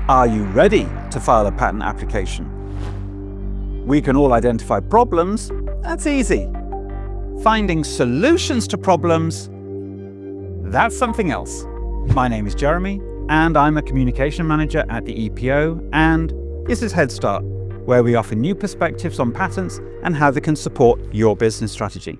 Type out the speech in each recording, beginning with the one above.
Are you ready to file a patent application? We can all identify problems. That's easy. Finding solutions to problems, that's something else. My name is Jeremy, and I'm a communication manager at the EPO, and this is Head Start, where we offer new perspectives on patents and how they can support your business strategy.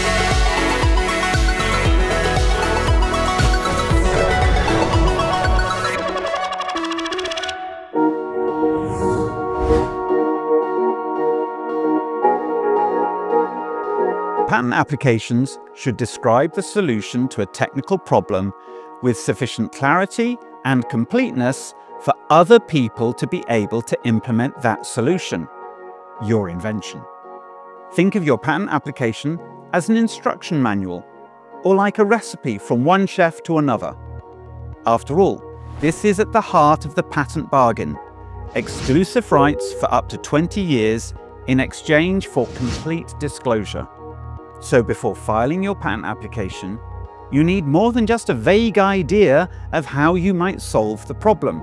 Patent applications should describe the solution to a technical problem with sufficient clarity and completeness for other people to be able to implement that solution, your invention. Think of your patent application as an instruction manual, or like a recipe from one chef to another. After all, this is at the heart of the patent bargain: exclusive rights for up to 20 years in exchange for complete disclosure. So before filing your patent application, you need more than just a vague idea of how you might solve the problem.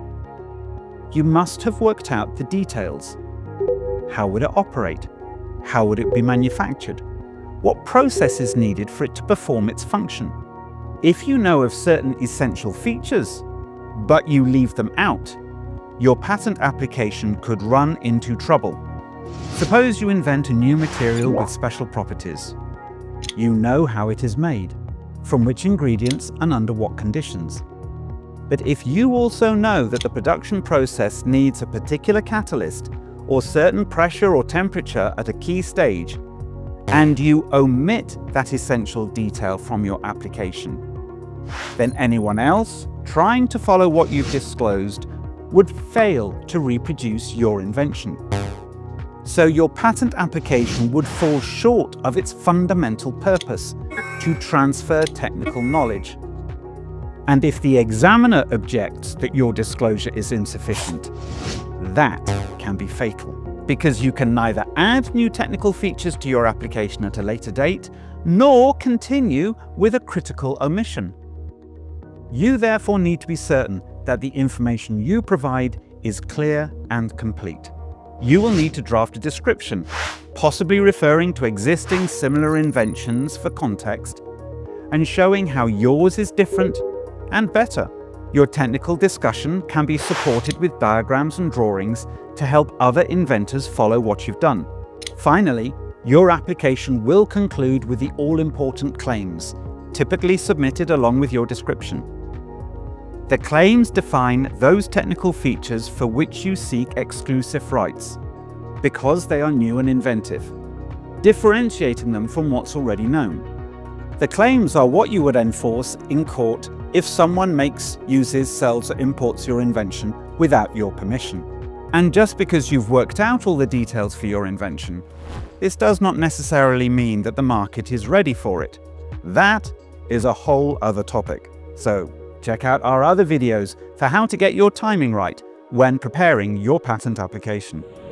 You must have worked out the details. How would it operate? How would it be manufactured? What process is needed for it to perform its function? If you know of certain essential features, but you leave them out, your patent application could run into trouble. Suppose you invent a new material with special properties. You know how it is made, from which ingredients and under what conditions. But if you also know that the production process needs a particular catalyst or certain pressure or temperature at a key stage, and you omit that essential detail from your application, then anyone else trying to follow what you've disclosed would fail to reproduce your invention. So your patent application would fall short of its fundamental purpose, to transfer technical knowledge. And if the examiner objects that your disclosure is insufficient, that can be fatal, because you can neither add new technical features to your application at a later date, nor continue with a critical omission. You therefore need to be certain that the information you provide is clear and complete. You will need to draft a description, possibly referring to existing similar inventions for context, and showing how yours is different and better. Your technical discussion can be supported with diagrams and drawings to help other inventors follow what you've done. Finally, your application will conclude with the all-important claims, typically submitted along with your description. The claims define those technical features for which you seek exclusive rights, because they are new and inventive, differentiating them from what's already known. The claims are what you would enforce in court if someone makes, uses, sells, or imports your invention without your permission. And just because you've worked out all the details for your invention, this does not necessarily mean that the market is ready for it. That is a whole other topic. So check out our other videos for how to get your timing right when preparing your patent application.